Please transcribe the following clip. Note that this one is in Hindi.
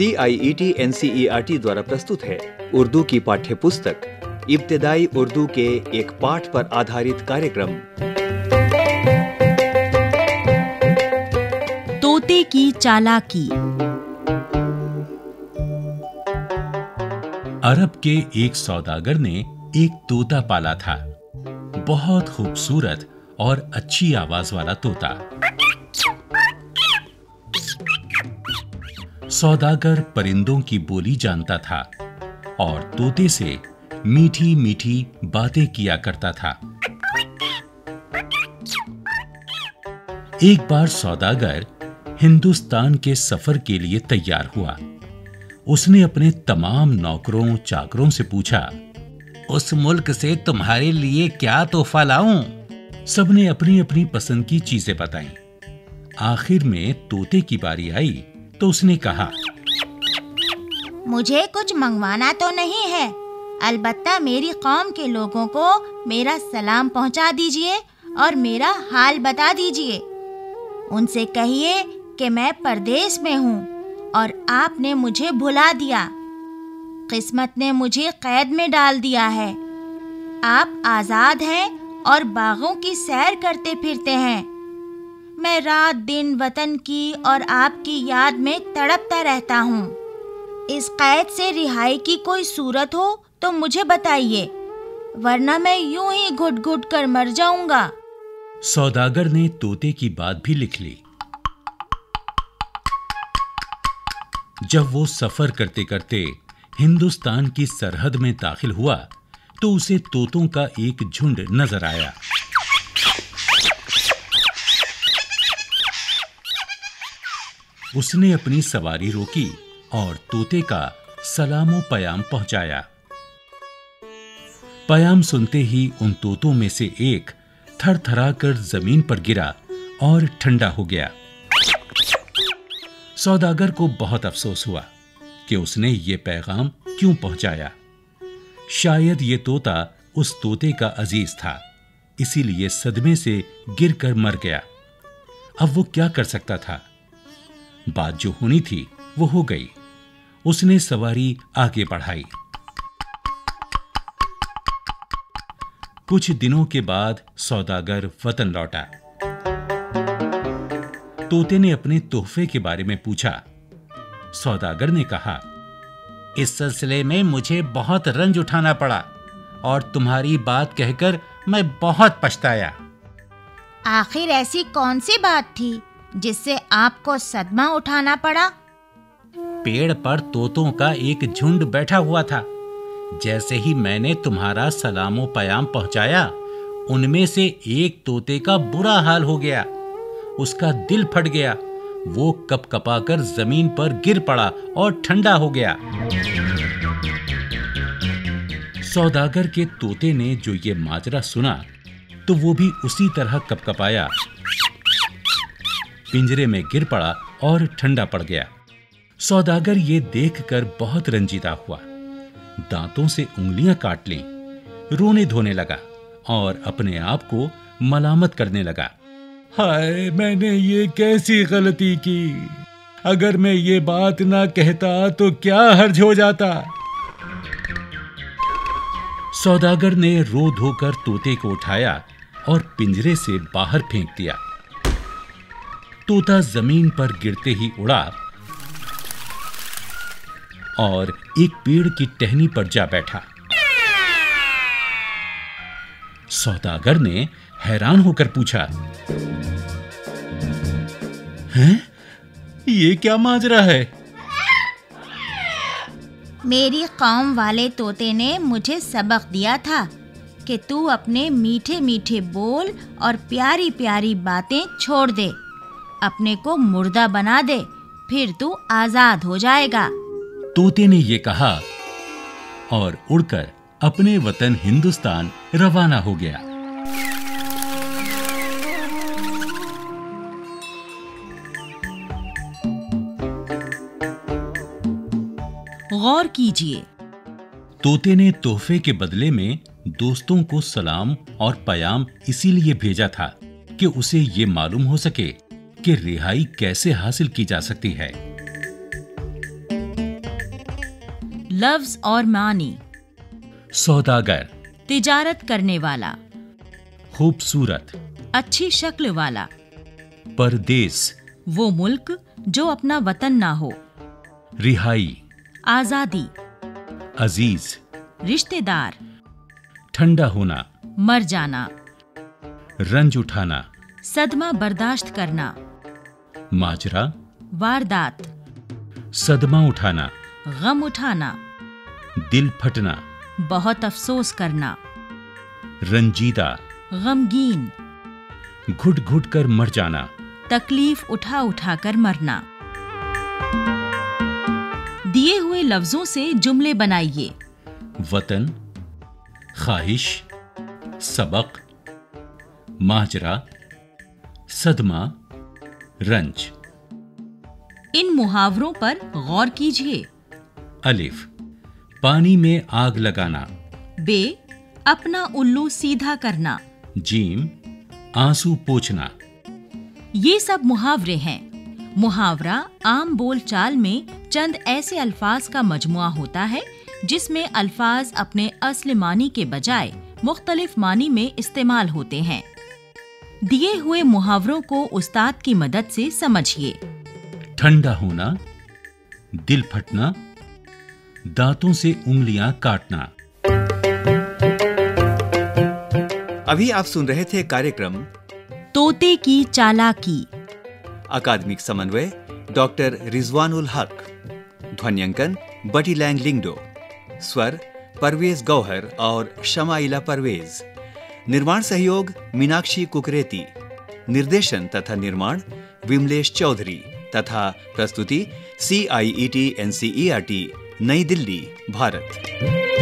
CIET NCERT द्वारा प्रस्तुत है उर्दू की पाठ्य पुस्तक इब्तिदाई उर्दू के एक पाठ पर आधारित कार्यक्रम तोते की चालाकी। अरब के एक सौदागर ने एक तोता पाला था। बहुत खूबसूरत और अच्छी आवाज वाला तोता। सौदागर परिंदों की बोली जानता था और तोते से मीठी मीठी बातें किया करता था। एक बार सौदागर हिंदुस्तान के सफर के लिए तैयार हुआ। उसने अपने तमाम नौकरों चाकरों से पूछा, उस मुल्क से तुम्हारे लिए क्या तोहफा लाऊं? सबने अपनी अपनी पसंद की चीजें बताईं। आखिर में तोते की बारी आई तो उसने कहा, मुझे कुछ मंगवाना तो नहीं है, अलबत्ता मेरी कौम के लोगों को मेरा सलाम पहुंचा दीजिए और मेरा हाल बता दीजिए। उनसे कहिए कि मैं परदेश में हूँ और आपने मुझे भुला दिया। किस्मत ने मुझे कैद में डाल दिया है। आप आजाद हैं और बागों की सैर करते फिरते हैं। मैं रात दिन वतन की और आपकी याद में तड़पता रहता हूँ। इस कैद से रिहाई की कोई सूरत हो तो मुझे बताइए, वरना मैं यूं ही घुट घुट कर मर जाऊंगा। सौदागर ने तोते की बात भी लिख ली। जब वो सफर करते करते हिंदुस्तान की सरहद में दाखिल हुआ तो उसे तोतों का एक झुंड नजर आया। उसने अपनी सवारी रोकी और तोते का सलामो पयाम पहुंचाया। पयाम सुनते ही उन तोतों में से एक थरथराकर जमीन पर गिरा और ठंडा हो गया। सौदागर को बहुत अफसोस हुआ कि उसने ये पैगाम क्यों पहुंचाया। शायद ये तोता उस तोते का अजीज था, इसीलिए सदमे से गिरकर मर गया। अब वो क्या कर सकता था? बात जो होनी थी वो हो गई। उसने सवारी आगे बढ़ाई। कुछ दिनों के बाद सौदागर वतन लौटा। तोते ने अपने तोहफे के बारे में पूछा। सौदागर ने कहा, इस सिलसिले में मुझे बहुत रंज उठाना पड़ा और तुम्हारी बात कहकर मैं बहुत पछताया। आखिर ऐसी कौन सी बात थी जिससे आपको सदमा उठाना पड़ा? पेड़ पर तोतों का एक झुंड बैठा हुआ था। जैसे ही मैंने तुम्हारा सलामो पयाम पहुंचाया, उनमें से एक तोते का बुरा हाल हो गया। उसका दिल फट गया। वो कपकपाकर जमीन पर गिर पड़ा और ठंडा हो गया। सौदागर के तोते ने जो ये माजरा सुना तो वो भी उसी तरह कपकपाया, पिंजरे में गिर पड़ा और ठंडा पड़ गया। सौदागर ये देखकर बहुत रंजीदा हुआ। दांतों से उंगलियां काट ली, रोने धोने लगा और अपने आप को मलामत करने लगा। हाय, मैंने ये कैसी गलती की। अगर मैं ये बात ना कहता तो क्या हर्ज हो जाता। सौदागर ने रो धोकर तोते को उठाया और पिंजरे से बाहर फेंक दिया। तोता जमीन पर गिरते ही उड़ा और एक पेड़ की टहनी पर जा बैठा। सौदागर ने हैरान होकर पूछा, हैं? ये क्या माजरा है? मेरी कौम वाले तोते ने मुझे सबक दिया था कि तू अपने मीठे मीठे बोल और प्यारी प्यारी बातें छोड़ दे, अपने को मुर्दा बना दे, फिर तू आजाद हो जाएगा। तोते ने ये कहा और उड़कर अपने वतन हिंदुस्तान रवाना हो गया। गौर कीजिए, तोते ने तोहफे के बदले में दोस्तों को सलाम और पयाम इसीलिए भेजा था कि उसे ये मालूम हो सके कि रिहाई कैसे हासिल की जा सकती है। लफ्ज और मानी। सौदागर, तिजारत करने वाला। खूबसूरत। अच्छी शक्ल वाला। परदेस, वो मुल्क जो अपना वतन ना हो। रिहाई। आजादी। अजीज, रिश्तेदार। ठंडा होना। मर जाना। रंज उठाना। सदमा बर्दाश्त करना। माजरा। वारदात। सदमा उठाना। गम उठाना। दिल फटना। बहुत अफसोस करना। रंजीदा। गमगीन। घुट घुट कर मर जाना। तकलीफ उठा उठा कर मरना। दिए हुए लफ्जों से जुमले बनाइए। वतन, ख्वाहिश, सबक, माजरा, सदमा, रंज। इन मुहावरों पर गौर कीजिए। अलिफ, पानी में आग लगाना। बे, अपना उल्लू सीधा करना। जीम, आंसू पोंछना। ये सब मुहावरे हैं। मुहावरा आम बोल चाल में चंद ऐसे अल्फाज का मजमुआ होता है जिसमें अल्फाज अपने असली मानी के बजाय मुख्तलिफ मानी में इस्तेमाल होते हैं। दिए हुए मुहावरों को उस्ताद की मदद से समझिए। ठंडा होना, दिल फटना, दांतों से उंगलियां काटना। अभी आप सुन रहे थे कार्यक्रम तोते की चालाकी। अकादमिक समन्वय डॉक्टर रिजवानुल हक। ध्वन्यांकन बटी लैंग लिंगडो। स्वर परवेज गौहर और शमाइला परवेज। निर्माण सहयोग मीनाक्षी कुकरेती। निर्देशन तथा निर्माण विमलेश चौधरी तथा प्रस्तुति CIET NCERT नई दिल्ली, भारत।